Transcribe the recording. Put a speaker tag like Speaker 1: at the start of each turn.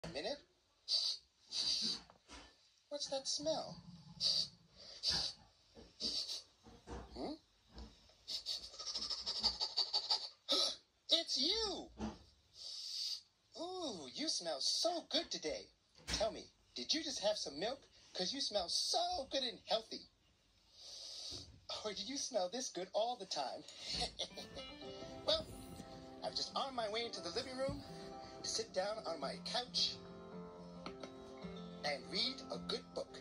Speaker 1: A minute. What's that smell? It's you! Ooh, you smell so good today. Tell me, did you just have some milk? 'Cause you smell so good and healthy. Or did you smell this good all the time? Well, I was just on my way into the living room to sit down on my couch and read a good book.